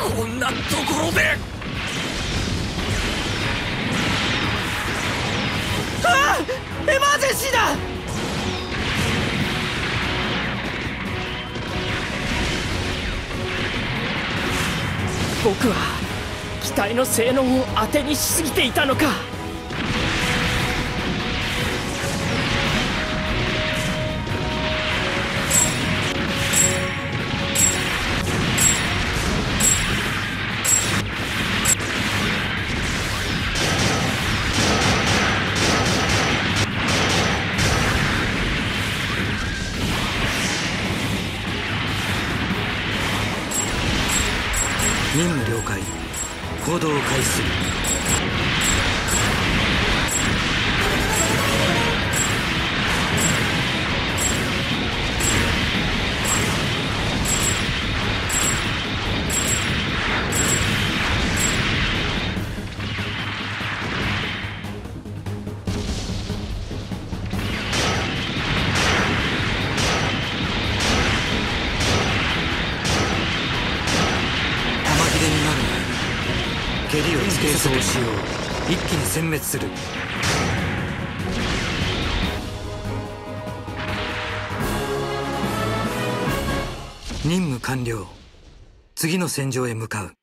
こんなところで。 ああ、エマージェンシーだ。僕は機体の性能を当てにしすぎていたのか。 任務了解。行動を開始する。蹴りをつけそうしよう。一気に殲滅する。任務完了。次の戦場へ向かう。